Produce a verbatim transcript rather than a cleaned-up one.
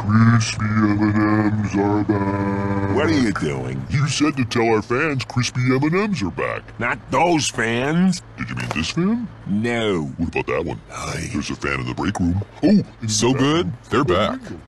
Crispy M and M's are back. What are you doing? You said to tell our fans Crispy M and M's are back. Not those fans. Did you mean this fan? No. What about that one? Aye. There's a fan in the break room. Oh, So good, they're back.